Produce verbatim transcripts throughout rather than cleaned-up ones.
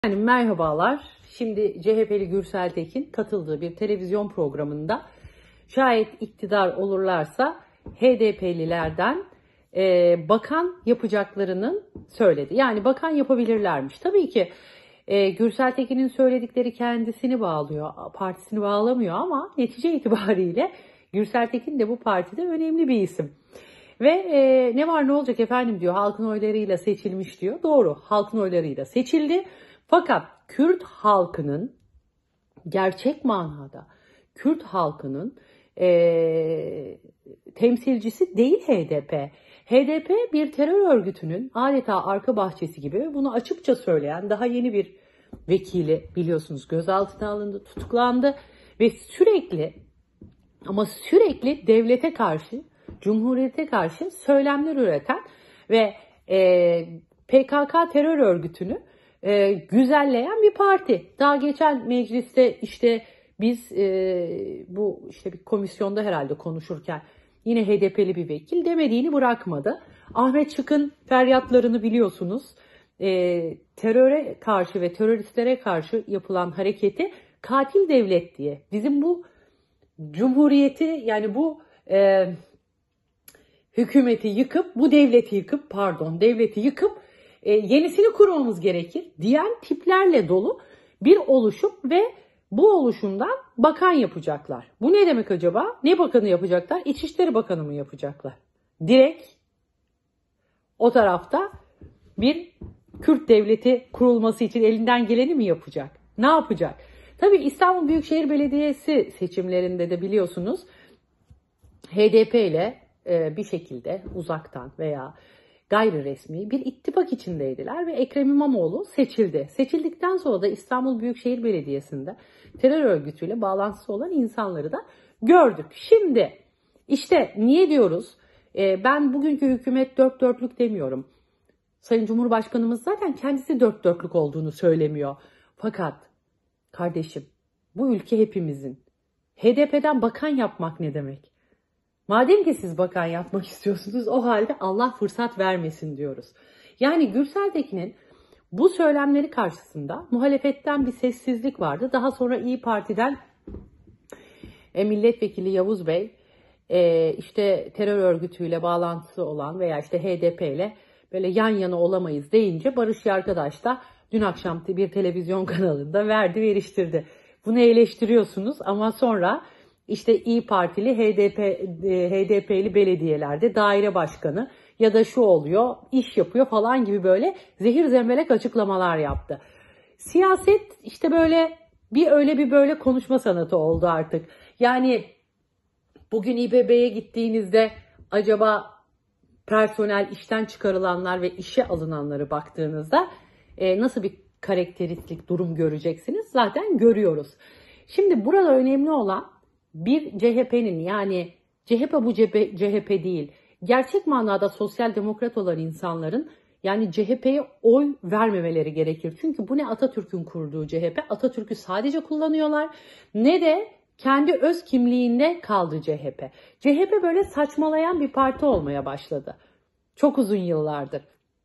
Yani merhabalar. Şimdi C H P'li Gürsel Tekin katıldığı bir televizyon programında şayet iktidar olurlarsa H D P'lilerden e, bakan yapacaklarını söyledi. Yani bakan yapabilirlermiş. Tabii ki e, Gürsel Tekin'in söyledikleri kendisini bağlıyor, partisini bağlamıyor ama netice itibariyle Gürsel Tekin de bu partide önemli bir isim. Ve e, ne var ne olacak efendim diyor, halkın oylarıyla seçilmiş diyor. Doğru, halkın oylarıyla seçildi. Fakat Kürt halkının, gerçek manada Kürt halkının e, temsilcisi değil H D P. H D P bir terör örgütünün adeta arka bahçesi gibi, bunu açıkça söyleyen daha yeni bir vekili biliyorsunuz gözaltına alındı, tutuklandı ve sürekli ama sürekli devlete karşı, cumhuriyete karşı söylemler üreten ve e, P K K terör örgütünü e, güzelleyen bir parti. Daha geçen mecliste işte biz e, bu işte bir komisyonda herhalde konuşurken yine H D P'li bir vekil demediğini bırakmadı. Ahmet Şık'ın feryatlarını biliyorsunuz. E, teröre karşı ve teröristlere karşı yapılan hareketi katil devlet diye. Bizim bu Cumhuriyeti, yani bu e, hükümeti yıkıp, bu devleti yıkıp, pardon devleti yıkıp e, yenisini kurmamız gerekir diyen tiplerle dolu bir oluşum ve bu oluşumdan bakan yapacaklar. Bu ne demek acaba? Ne bakanı yapacaklar? İçişleri Bakanı mı yapacaklar? Direkt o tarafta bir Kürt devleti kurulması için elinden geleni mi yapacak? Ne yapacak? Tabii İstanbul Büyükşehir Belediyesi seçimlerinde de biliyorsunuz H D P ile bir şekilde uzaktan veya gayri resmi bir ittifak içindeydiler ve Ekrem İmamoğlu seçildi. Seçildikten sonra da İstanbul Büyükşehir Belediyesi'nde terör örgütüyle bağlantısı olan insanları da gördük. Şimdi işte niye diyoruz? Ben bugünkü hükümet dört dörtlük demiyorum. Sayın Cumhurbaşkanımız zaten kendisi dört dörtlük olduğunu söylemiyor. Fakat kardeşim, bu ülke hepimizin. H D P'den bakan yapmak ne demek? Madem ki siz bakan yapmak istiyorsunuz, o halde Allah fırsat vermesin diyoruz. Yani Gürsel Tekin'in bu söylemleri karşısında muhalefetten bir sessizlik vardı. Daha sonra İYİ Parti'den e, milletvekili Yavuz Bey e, işte terör örgütüyle bağlantısı olan veya işte H D P ile böyle yan yana olamayız deyince Barış Yargadaş da dün akşam bir televizyon kanalında verdi veriştirdi. Bunu eleştiriyorsunuz ama sonra işte İYİ Partili H D P H D P'li belediyelerde daire başkanı ya da şu oluyor, iş yapıyor falan gibi böyle zehir zemberek açıklamalar yaptı. Siyaset işte böyle bir öyle bir böyle konuşma sanatı oldu artık. Yani bugün İBB'ye gittiğinizde acaba personel, işten çıkarılanlar ve işe alınanları baktığınızda e, nasıl bir karakteristik durum göreceksiniz? Zaten görüyoruz. Şimdi burada önemli olan bir C H P'nin, yani C H P bu C H P değil, gerçek manada sosyal demokrat olan insanların yani C H P'ye oy vermemeleri gerekir. Çünkü bu ne Atatürk'ün kurduğu C H P, Atatürk'ü sadece kullanıyorlar ne de kendi öz kimliğinde kaldı C H P. C H P böyle saçmalayan bir parti olmaya başladı. Çok uzun yıllardır.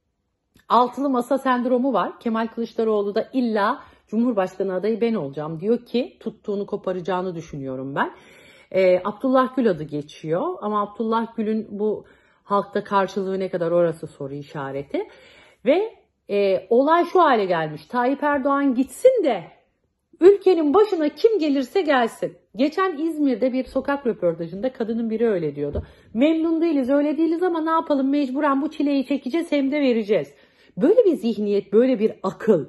Altılı masa sendromu var. Kemal Kılıçdaroğlu da illa Cumhurbaşkanı adayı ben olacağım diyor ki tuttuğunu koparacağını düşünüyorum ben. Ee, Abdullah Gül adı geçiyor ama Abdullah Gül'ün bu halkta karşılığı ne kadar, orası soru işareti. Ve e, olay şu hale gelmiş. Tayyip Erdoğan gitsin de ülkenin başına kim gelirse gelsin. Geçen İzmir'de bir sokak röportajında kadının biri öyle diyordu. Memnun değiliz, öyle değiliz ama ne yapalım, mecburen bu çileyi çekeceğiz, hem de vereceğiz. Böyle bir zihniyet, böyle bir akıl,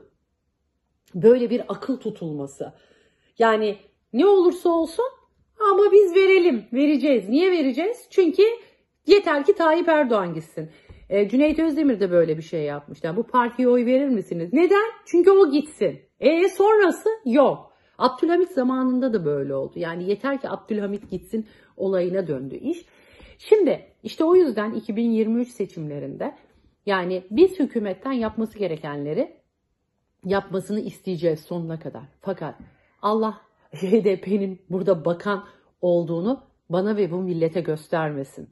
böyle bir akıl tutulması. Yani ne olursa olsun ama biz verelim, vereceğiz. Niye vereceğiz? Çünkü yeter ki Tayyip Erdoğan gitsin. E, Cüneyt Özdemir de böyle bir şey yapmışlar. Yani bu partiye oy verir misiniz? Neden? Çünkü o gitsin. E sonrası yok. Abdülhamit zamanında da böyle oldu. Yani yeter ki Abdülhamit gitsin olayına döndü iş. Şimdi işte o yüzden iki bin yirmi üç seçimlerinde yani biz hükümetten yapması gerekenleri yapmasını isteyeceğiz sonuna kadar. Fakat Allah H D P'nin burada bakan olduğunu bana ve bu millete göstermesin.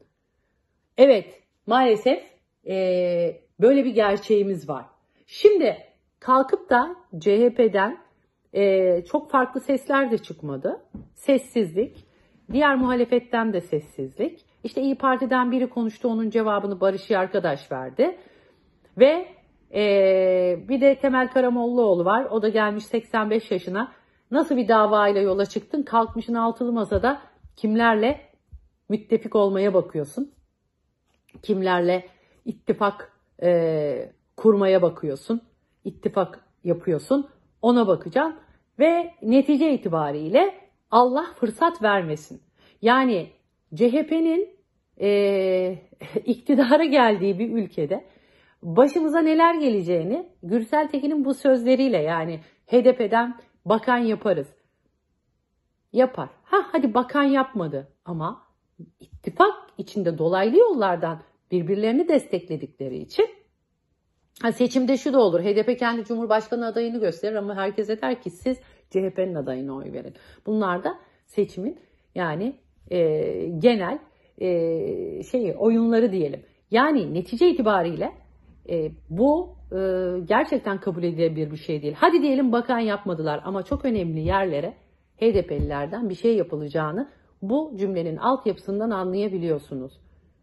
Evet, maalesef ee, böyle bir gerçeğimiz var. Şimdi kalkıp da C H P'den e, çok farklı sesler de çıkmadı. Sessizlik. Diğer muhalefetten de sessizlik. İşte İYİ Parti'den biri konuştu, onun cevabını Barış Yarkadaş verdi. Ve e, bir de Temel Karamollaoğlu var. O da gelmiş seksen beş yaşına. Nasıl bir davayla yola çıktın? Kalkmışın altılı masada kimlerle müttefik olmaya bakıyorsun? Kimlerle ittifak e, kurmaya bakıyorsun? İttifak yapıyorsun. Ona bakacaksın. Ve netice itibariyle Allah fırsat vermesin. Yani C H P'nin e, iktidara geldiği bir ülkede başımıza neler geleceğini Gürsel Tekin'in bu sözleriyle, yani H D P'den bakan yaparız. Yapar. Ha hadi bakan yapmadı ama ittifak içinde dolaylı yollardan birbirlerini destekledikleri için ha, seçimde şu da olur. H D P kendi Cumhurbaşkanı adayını gösterir ama herkese der ki siz C H P'nin adayına oy verin. Bunlar da seçimin yani e, genel e, şeyi oyunları diyelim. Yani netice itibariyle e, bu e, gerçekten kabul edilebilir bir şey değil. Hadi diyelim bakan yapmadılar ama çok önemli yerlere H D P'lilerden bir şey yapılacağını bu cümlenin altyapısından anlayabiliyorsunuz.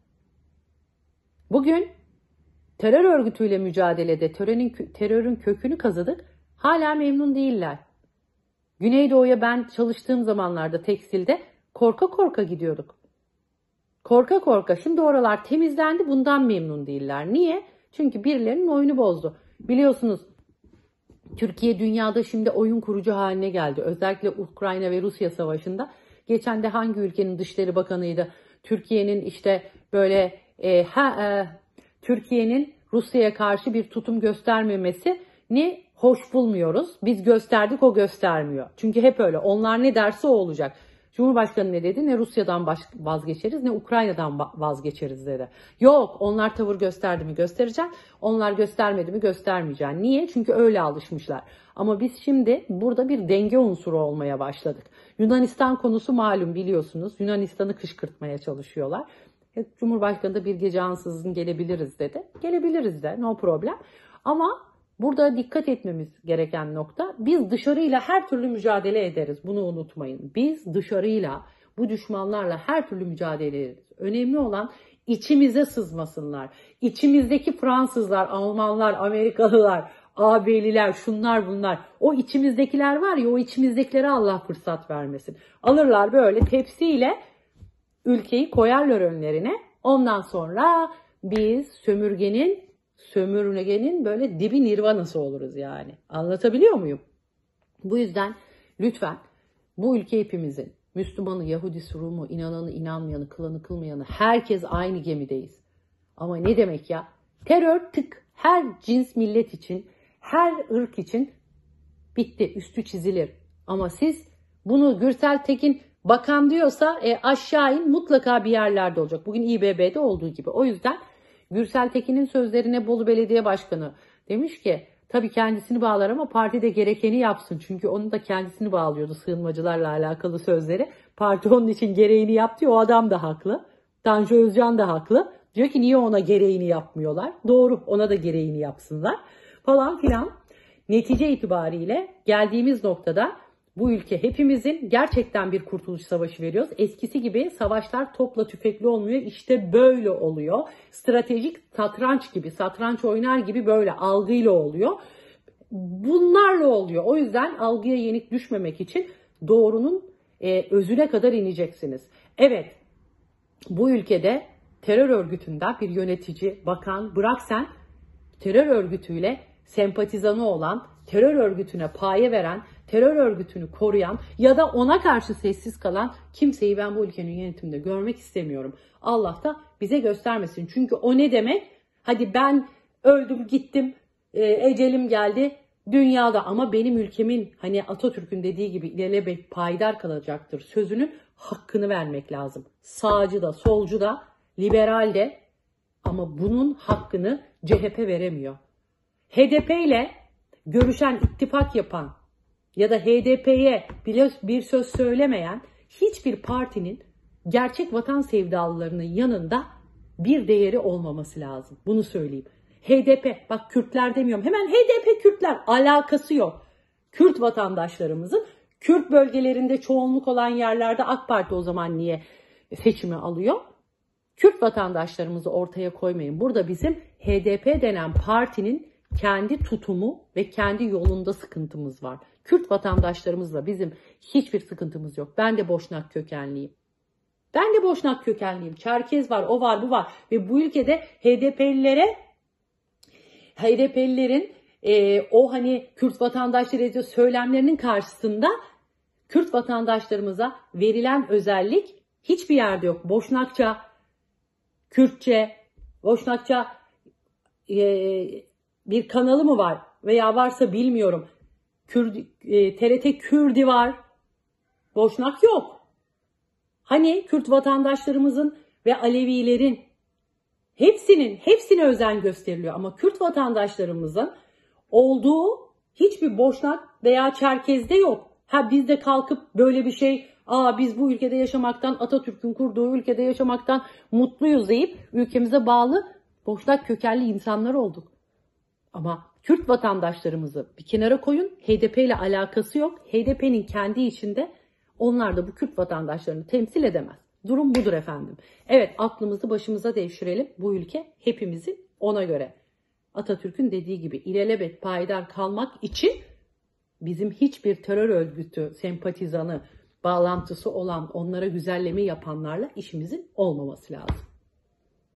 Bugün terör örgütüyle mücadelede terörün, terörün kökünü kazıdık. Hala memnun değiller. Güneydoğu'ya ben çalıştığım zamanlarda tekstilde korka korka gidiyorduk. Korka korka. Şimdi oralar temizlendi, bundan memnun değiller. Niye? Çünkü birilerinin oyunu bozdu. Biliyorsunuz Türkiye dünyada şimdi oyun kurucu haline geldi. Özellikle Ukrayna ve Rusya savaşında. Geçen de hangi ülkenin Dışişleri Bakanı'ydı? Türkiye'nin işte böyle e, ha, e, Türkiye'nin Rusya'ya karşı bir tutum göstermemesini hoş bulmuyoruz. Biz gösterdik, o göstermiyor. Çünkü hep öyle. Onlar ne derse o olacak. Cumhurbaşkanı ne dedi? Ne Rusya'dan vazgeçeriz ne Ukrayna'dan vazgeçeriz dedi. Yok, onlar tavır gösterdi mi göstereceğim. Onlar göstermedi mi göstermeyeceğim. Niye? Çünkü öyle alışmışlar. Ama biz şimdi burada bir denge unsuru olmaya başladık. Yunanistan konusu malum, biliyorsunuz. Yunanistan'ı kışkırtmaya çalışıyorlar. Cumhurbaşkanı da bir gece ansızın gelebiliriz dedi. Gelebiliriz de, no problem. Ama burada dikkat etmemiz gereken nokta, biz dışarıyla her türlü mücadele ederiz. Bunu unutmayın. Biz dışarıyla, bu düşmanlarla her türlü mücadele ederiz. Önemli olan içimize sızmasınlar. İçimizdeki Fransızlar, Almanlar, Amerikalılar, A B'liler, şunlar bunlar. O içimizdekiler var ya, o içimizdekilere Allah fırsat vermesin. Alırlar böyle tepsiyle ülkeyi koyarlar önlerine. Ondan sonra biz sömürgenin sömürgenin böyle dibi nirvanası oluruz yani. Anlatabiliyor muyum? Bu yüzden lütfen bu ülke hepimizin, Müslümanı, Yahudisi, Rumu, inananı, inanmayanı, kılanı, kılmayanı, herkes aynı gemideyiz. Ama ne demek ya? Terör tık, her cins millet için, her ırk için bitti, üstü çizilir. Ama siz bunu Gürsel Tekin bakan diyorsa e, aşağı in, mutlaka bir yerlerde olacak. Bugün İ B B'de olduğu gibi. O yüzden Gürsel Tekin'in sözlerine Bolu Belediye Başkanı demiş ki tabii kendisini bağlar ama parti de gerekeni yapsın. Çünkü onun da kendisini bağlıyordu sığınmacılarla alakalı sözleri. Parti onun için gereğini yaptı, o adam da haklı. Tanju Özcan da haklı. Diyor ki niye ona gereğini yapmıyorlar? Doğru, ona da gereğini yapsınlar falan filan. Netice itibariyle geldiğimiz noktada bu ülke hepimizin, gerçekten bir kurtuluş savaşı veriyoruz. Eskisi gibi savaşlar topla tüfekli olmuyor. İşte böyle oluyor. Stratejik satranç gibi, satranç oynar gibi böyle algıyla oluyor. Bunlarla oluyor. O yüzden algıya yenik düşmemek için doğrunun e, özüne kadar ineceksiniz. Evet, bu ülkede terör örgütünden bir yönetici, bakan, bırak sen terör örgütüyle sempatizanı olan, terör örgütüne paye veren, terör örgütünü koruyan ya da ona karşı sessiz kalan kimseyi ben bu ülkenin yönetiminde görmek istemiyorum. Allah da bize göstermesin. Çünkü o ne demek? Hadi ben öldüm gittim, e, ecelim geldi dünyada ama benim ülkemin, hani Atatürk'ün dediği gibi ilelebet payidar kalacaktır sözünün hakkını vermek lazım. Sağcı da, solcu da, liberal de, ama bunun hakkını C H P veremiyor. H D P ile görüşen, ittifak yapan ya da H D P'ye bir söz söylemeyen hiçbir partinin gerçek vatan sevdalılarının yanında bir değeri olmaması lazım. Bunu söyleyeyim. H D P, bak Kürtler demiyorum, hemen H D P Kürtler, alakası yok. Kürt vatandaşlarımızın Kürt bölgelerinde çoğunluk olan yerlerde AK Parti o zaman niye seçimi alıyor? Kürt vatandaşlarımızı ortaya koymayın. Burada bizim H D P denen partinin kendi tutumu ve kendi yolunda sıkıntımız var. Kürt vatandaşlarımızla bizim hiçbir sıkıntımız yok. Ben de Boşnak kökenliyim. Ben de Boşnak kökenliyim. Çerkez var, o var, bu var. Ve bu ülkede H D P'lilere, H D P'lilerin e, o hani Kürt vatandaşları ediyor söylemlerinin karşısında Kürt vatandaşlarımıza verilen özellik hiçbir yerde yok. Boşnakça, Kürtçe, Boşnakça e, bir kanalı mı var veya varsa bilmiyorum. Kürt, e, T R T Kürdi var. Boşnak yok. Hani Kürt vatandaşlarımızın ve Alevilerin hepsinin hepsine özen gösteriliyor ama Kürt vatandaşlarımızın olduğu hiçbir Boşnak veya Çerkez'de yok. Ha biz de kalkıp böyle bir şey, aa biz bu ülkede yaşamaktan, Atatürk'ün kurduğu ülkede yaşamaktan mutluyuz deyip ülkemize bağlı Boşnak kökenli insanlar olduk. Ama Kürt vatandaşlarımızı bir kenara koyun, H D P ile alakası yok. H D P'nin kendi içinde onlar da bu Kürt vatandaşlarını temsil edemez. Durum budur efendim. Evet, aklımızı başımıza devşirelim. Bu ülke hepimizin, ona göre. Atatürk'ün dediği gibi ilelebet payidar kalmak için bizim hiçbir terör örgütü sempatizanı, bağlantısı olan, onlara güzelleme yapanlarla işimizin olmaması lazım.